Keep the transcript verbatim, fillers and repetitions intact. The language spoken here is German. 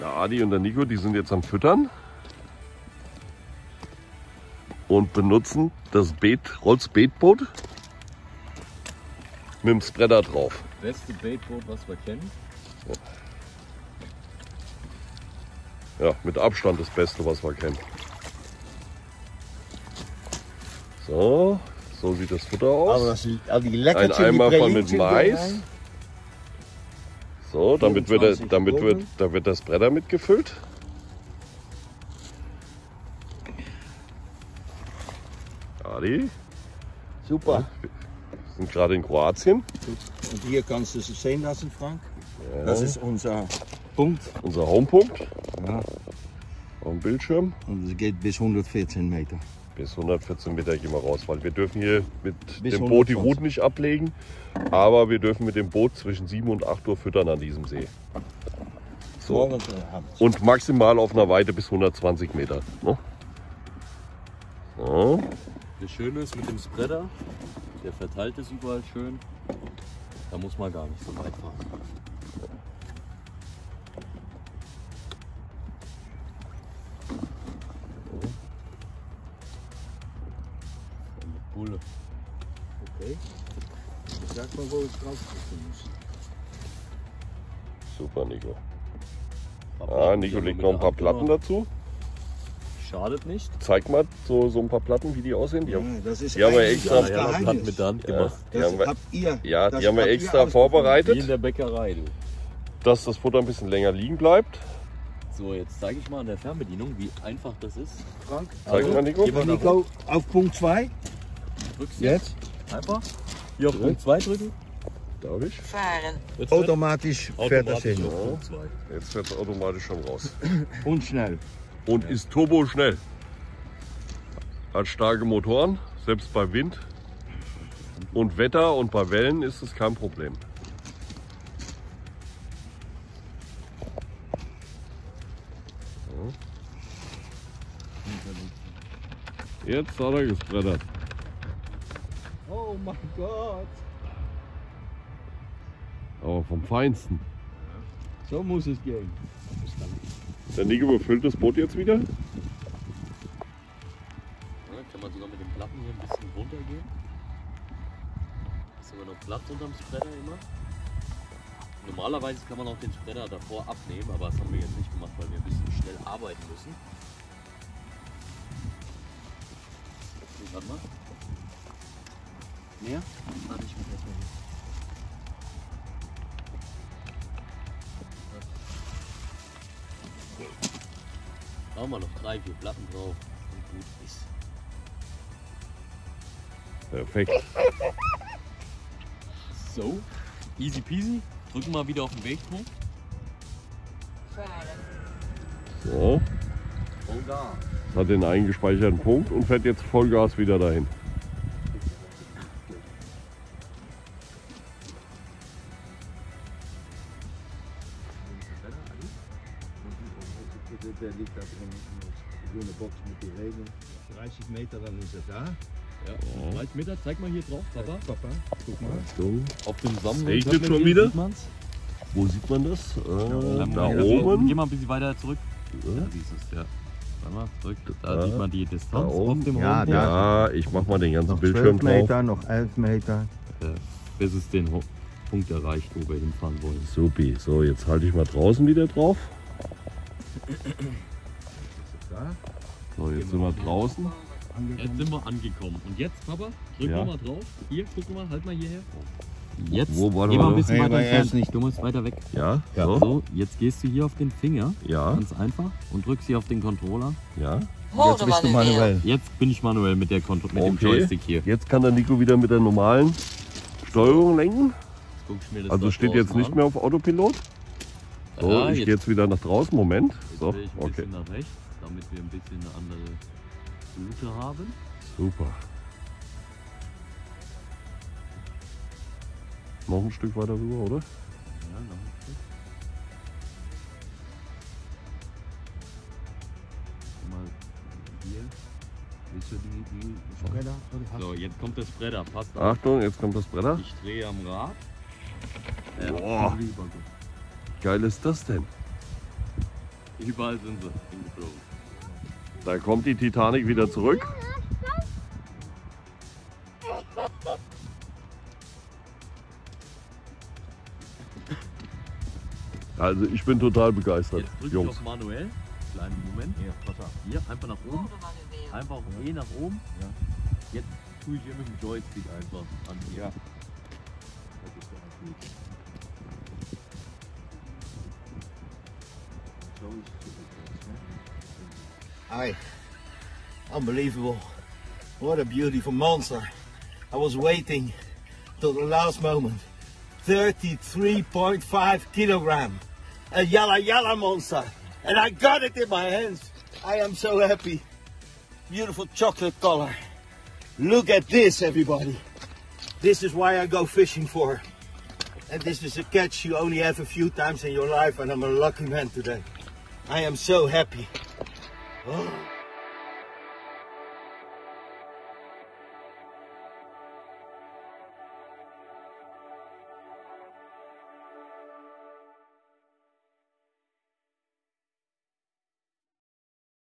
Der Adi und der Nico, die sind jetzt am Füttern und benutzen das Beet, Rolls Beetboot mit dem Spreader drauf. Beste Baitboot, was wir kennen. Ja, mit Abstand das Beste, was wir kennen. So, so sieht das Futter aus. Aber das, also die Ein Eimer voll mit Mais. So, damit wird, er, damit wird, da wird das Bretter mitgefüllt. Adi, Super. wir sind gerade in Kroatien. Und hier kannst du es sehen lassen, Frank. Ja. Das ist unser Punkt. Unser Homepunkt Ja. auf dem Bildschirm. Und es geht bis hundertvierzehn Meter. Bis hundertvierzehn Meter gehen wir raus, weil wir dürfen hier mit Bis dem Boot die hundertzwanzig. Routen nicht ablegen, aber wir dürfen mit dem Boot zwischen sieben und acht Uhr füttern an diesem See. So. Morgens und abends. Und maximal auf einer Weite bis hundertzwanzig Meter. Ne? So. Das Schöne ist mit dem Spreader, der verteilt es überall schön. Da muss man gar nicht so weit fahren. Bulle. Okay. Sag mal, wo es drauf muss. Super, Nico. Paar Ah, Platten, Nico die legt haben noch wir ein paar mit der Platten Hand dazu. gemacht. Schadet nicht. Zeig mal so, so ein paar Platten, wie die aussehen. Die Ja, haben, das ist die haben wir eigentlich extra- das Ja, ja, Geheimnis. Platten mit der Hand Ja. gemacht. Die Das haben wir- habt ihr. ja, das die haben wir habt ihr extra ausgefunden. vorbereitet, Wie in der Bäckerei, du. dass das Futter ein bisschen länger liegen bleibt. So, jetzt zeige ich mal an der Fernbedienung, wie einfach das ist. Frank, Zeig mal, Nico. Geh mal nach Nico, auf Punkt zwei. Drückst Jetzt. einfach. Hier auf Punkt zwei drücken. Darf ich? Fahren. Jetzt Automatisch fährt das automatisch hin. auf Punkt zwei. Jetzt fährt es automatisch schon raus. Und schnell. Und ist turbo schnell. Hat starke Motoren, selbst bei Wind und Wetter und bei Wellen ist es kein Problem. So. Jetzt hat er gesprettert. Oh mein Gott. Aber vom Feinsten. So muss es gehen. Der Nico befüllt das Boot jetzt wieder. Ja, kann man sogar mit den Platten hier ein bisschen runtergehen. Ist aber noch Platz unterm Spreader immer. Normalerweise kann man auch den Spreader davor abnehmen, aber das haben wir jetzt nicht gemacht, weil wir ein bisschen schnell arbeiten müssen. So, warte mal. Mehr? Warte, ich mach das mal hier. Machen wir noch drei, vier Platten drauf und gut ist. Perfekt. So, easy peasy. Drücken wir wieder auf den Wegpunkt. Fahren. So. Vollgas. Hat den eingespeicherten Punkt und fährt jetzt Vollgas wieder dahin. Der liegt da drin, so eine Box mit den Regeln. dreißig Meter, dann ist er da. Ja, dreißig Meter, zeig mal hier drauf, Papa. Papa, guck mal. So. Auf dem Sammel. regnet schon wieder? Sieht man's? Wo sieht man das? Äh, Ähm, da also, oben. Geh mal ein bisschen weiter zurück. Ja. Da siehst du es, ja. Warte mal, zurück. Da Da. sieht man die Distanz Da oben. auf dem Ja, Hohen da. Ja, ich mach mal den ganzen Noch Bildschirm zwölf drauf. Meter, noch elf Meter. äh, bis es den Ho Punkt erreicht, wo wir hinfahren wollen. Supi. So, jetzt halte ich mal draußen wieder drauf. Da. So, jetzt sind wir draußen. Jetzt sind wir angekommen. Und jetzt, Papa, drück Ja. mal mal drauf. Hier, guck mal, halt mal hierher. Jetzt, Wo, warte geh mal mal. ein bisschen Nee, weiter weil er entfernt. ist nicht- Du musst weiter weg. Ja, Ja. so. So, jetzt gehst du hier auf den Finger, Ja, ganz einfach, und drückst hier auf den Controller. ja. Hoorde Jetzt bist du manueel. manuell. Jetzt bin ich manuell mit, der Kontro mit dem Okay. Joystick hier. Jetzt kann der Nico wieder mit der normalen Steuerung lenken. Jetzt guck ich mir das Also da steht jetzt draußen nicht an. mehr auf Autopilot. So, Ja, ich jetzt- gehe jetzt wieder nach draußen. Moment. Jetzt So, will ich ein okay. bisschen nach rechts, damit wir ein bisschen eine andere Route haben. Super. Noch ein Stück weiter rüber, oder? Ja, noch ein Stück. Guck mal, hier. Siehst du die, die So, jetzt kommt das Bretter. Passt auf. Achtung, jetzt kommt das Bretter. Ich drehe am Rad. Boah. Wie geil ist das denn? Überall sind sie hingeflogen. Da kommt die Titanic wieder zurück. Also ich bin total begeistert, Jetzt drücke ich Jungs. auf manuell. Kleinen Moment. Ja, warte. Hier, einfach nach oben. Einfach E nach oben. Ja. Jetzt tue ich hier mit dem Joystick einfach an. Ja. Das ist ja auch gut. So ist es. Hi. Unbelievable. What a beautiful monster. I was waiting till the last moment. thirty-three point five kilogram. A yalla yalla monster. And I got it in my hands. I am so happy. Beautiful chocolate color. Look at this, everybody. This is why I go fishing for. And this is a catch you only have a few times in your life, and I'm a lucky man today. I am so happy. Oh.